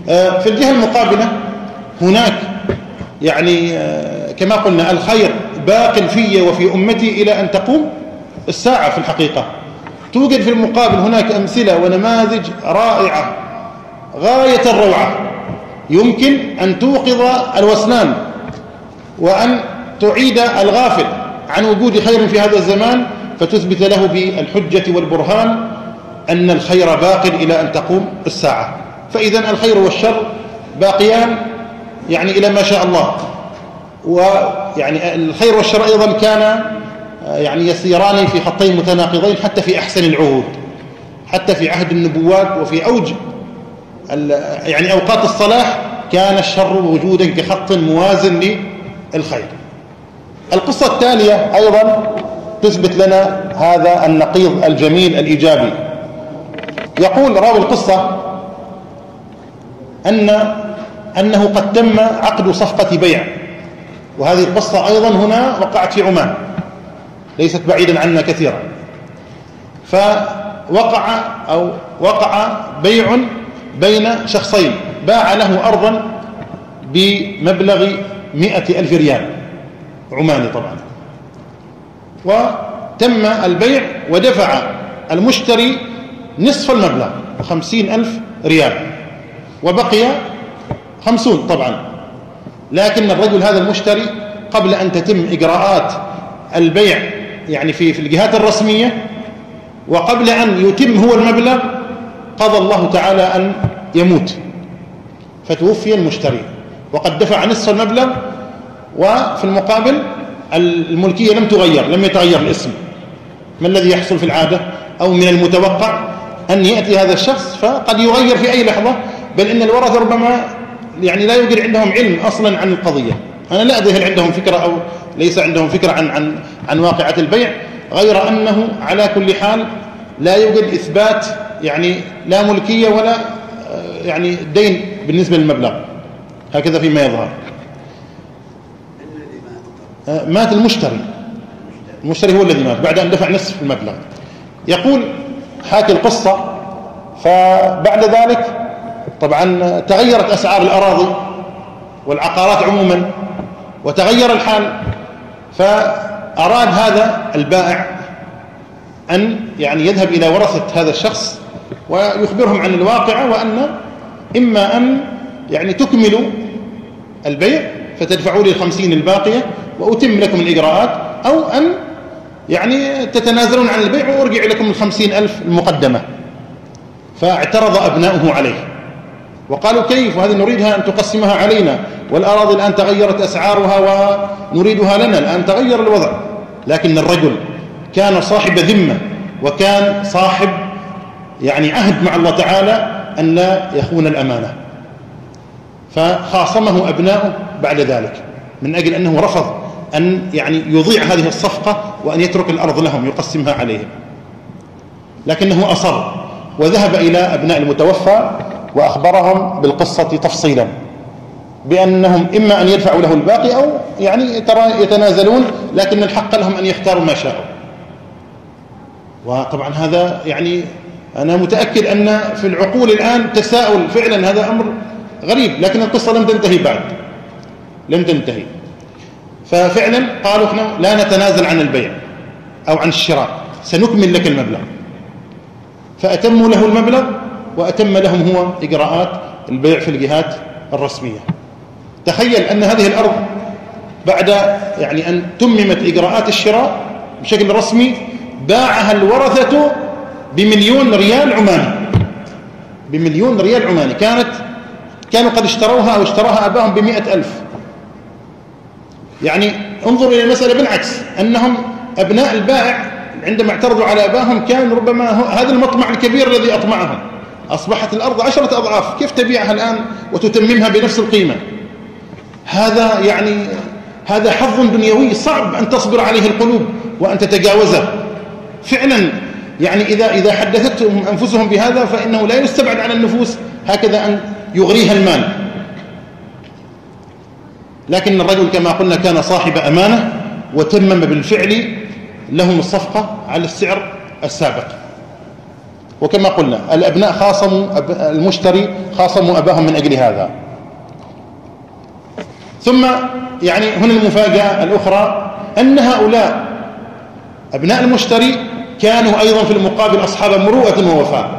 في الجهة المقابلة هناك يعني كما قلنا الخير باق في وفي أمتي إلى أن تقوم الساعة. في الحقيقة توجد في المقابل هناك أمثلة ونماذج رائعة غاية الروعة، يمكن أن توقظ الوسنان وأن تعيد الغافل عن وجود خير في هذا الزمان، فتثبت له بالحجة والبرهان أن الخير باق إلى أن تقوم الساعة. فإذا الخير والشر باقيان يعني إلى ما شاء الله. ويعني الخير والشر أيضا كان يعني يسيران في خطين متناقضين حتى في أحسن العهود، حتى في عهد النبوات وفي أوج يعني أوقات الصلاح كان الشر وجودا كخط موازن للخير. القصة التالية أيضا تثبت لنا هذا النقيض الجميل الإيجابي. يقول راوي القصة أنه قد تم عقد صفقة بيع، وهذه القصة أيضا هنا وقعت في عمان ليست بعيدا عنا كثيرا. وقع بيع بين شخصين، باع له أرضا بمبلغ 100,000 ريال عماني طبعا، وتم البيع ودفع المشتري نصف المبلغ 50,000 ريال وبقي 50 طبعا. لكن الرجل هذا المشتري قبل أن تتم إجراءات البيع يعني في الجهات الرسمية، وقبل أن يتم هو المبلغ، قضى الله تعالى أن يموت، فتوفي المشتري وقد دفع نصف المبلغ، وفي المقابل الملكية لم يتغير الاسم. ما الذي يحصل في العادة أو من المتوقع أن يأتي هذا الشخص فقد يغير في أي لحظة، بل إن الورثة ربما يعني لا يوجد عندهم علم أصلا عن القضية. أنا لا أدري هل عندهم فكرة أو ليس عندهم فكرة عن واقعة البيع، غير أنه على كل حال لا يوجد إثبات يعني لا ملكية ولا يعني دين بالنسبة للمبلغ، هكذا فيما يظهر. مات المشتري هو الذي مات بعد أن دفع نصف المبلغ. يقول حاكي القصة: فبعد ذلك طبعا تغيرت أسعار الأراضي والعقارات عموما وتغير الحال، فأراد هذا البائع أن يعني يذهب إلى ورثة هذا الشخص ويخبرهم عن الواقعة، وأن إما أن يعني تكملوا البيع فتدفعوا لي 50 الباقية وأتم لكم الإجراءات، أو أن يعني تتنازلون عن البيع وأرجع لكم 50,000 المقدمة. فاعترض أبناؤه عليه وقالوا: كيف؟ وهذه نريدها أن تقسمها علينا، والأراضي الآن تغيرت أسعارها ونريدها لنا، الآن تغير الوضع. لكن الرجل كان صاحب ذمة وكان صاحب يعني عهد مع الله تعالى أن لا يخون الأمانة، فخاصمه أبناؤه بعد ذلك من أجل أنه رفض أن يعني يضيع هذه الصفقة وأن يترك الأرض لهم يقسمها عليهم. لكنه أصر وذهب إلى أبناء المتوفى وأخبرهم بالقصة تفصيلا، بأنهم إما أن يدفعوا له الباقي أو يعني يتنازلون، لكن الحق لهم أن يختاروا ما شاءوا. وطبعا هذا يعني أنا متأكد أن في العقول الآن تساؤل، فعلا هذا أمر غريب، لكن القصة لم تنتهي بعد، لم تنتهي. ففعلا قالوا: احنا لا نتنازل عن البيع أو عن الشراء، سنكمل لك المبلغ. فأتموا له المبلغ وأتم لهم هو إجراءات البيع في الجهات الرسمية. تخيل أن هذه الأرض بعد يعني أن تممت إجراءات الشراء بشكل رسمي باعها الورثة ب1,000,000 ريال عماني، ب1,000,000 ريال عماني. كانوا قد اشتروها أو اشتراها أباهم ب100,000. يعني انظر إلى المسألة بالعكس، أنهم أبناء البائع عندما اعترضوا على أباهم كان ربما هذا المطمع الكبير الذي أطمعهم. أصبحت الأرض 10 أضعاف، كيف تبيعها الآن وتتممها بنفس القيمة؟ هذا يعني هذا حظ دنيوي صعب أن تصبر عليه القلوب وأن تتجاوزه. فعلا يعني إذا حدثتهم أنفسهم بهذا فإنه لا يستبعد على النفوس هكذا أن يغريها المال. لكن الرجل كما قلنا كان صاحب أمانة وتمم بالفعل لهم الصفقة على السعر السابق. وكما قلنا الأبناء خاصموا المشتري خاصموا أباهم من أجل هذا. ثم يعني هنا المفاجأة الأخرى أن هؤلاء أبناء المشتري كانوا أيضا في المقابل أصحاب مروءة ووفاء،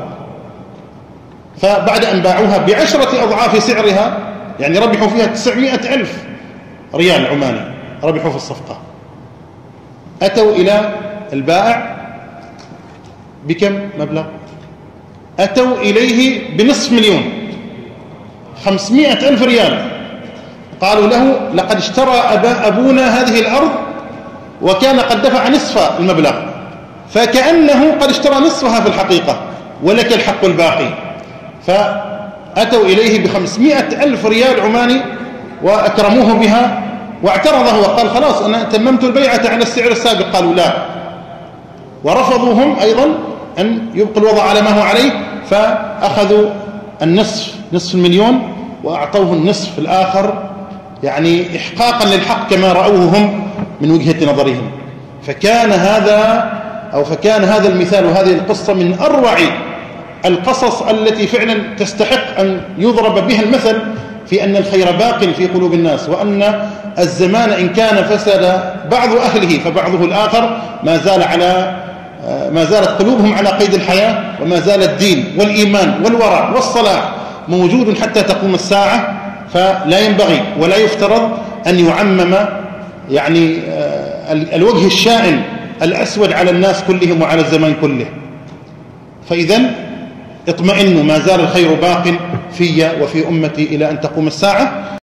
فبعد أن باعوها ب10 أضعاف سعرها، يعني ربحوا فيها 900,000 ريال عماني ربحوا في الصفقة، أتوا إلى البائع بكم مبلغ؟ أتوا إليه ب500,000، 500,000 ريال. قالوا له لقد اشترى أبونا هذه الأرض وكان قد دفع نصف المبلغ، فكأنه قد اشترى نصفها في الحقيقة ولك الحق الباقي. فأتوا إليه ب500,000 ريال عماني وأكرموه بها، واعترضه وقال خلاص أنا تممت البيعة على السعر السابق. قالوا لا، ورفضوا هم أيضا أن يبقى الوضع على ما هو عليه، فأخذوا النصف، نصف المليون، وأعطوه النصف الآخر يعني إحقاقا للحق كما رأوه هم من وجهة نظرهم. فكان هذا المثال وهذه القصة من أروع القصص التي فعلا تستحق أن يضرب بها المثل في أن الخير باق في قلوب الناس، وأن الزمان إن كان فسد بعض أهله فبعضه الآخر ما زالت قلوبهم على قيد الحياة، وما زال الدين والإيمان والورع والصلاح موجود حتى تقوم الساعة. فلا ينبغي ولا يفترض أن يعمم يعني الوجه الشائن الأسود على الناس كلهم وعلى الزمان كله. فإذن اطمئنوا، ما زال الخير باق في وفي أمتي إلى أن تقوم الساعة.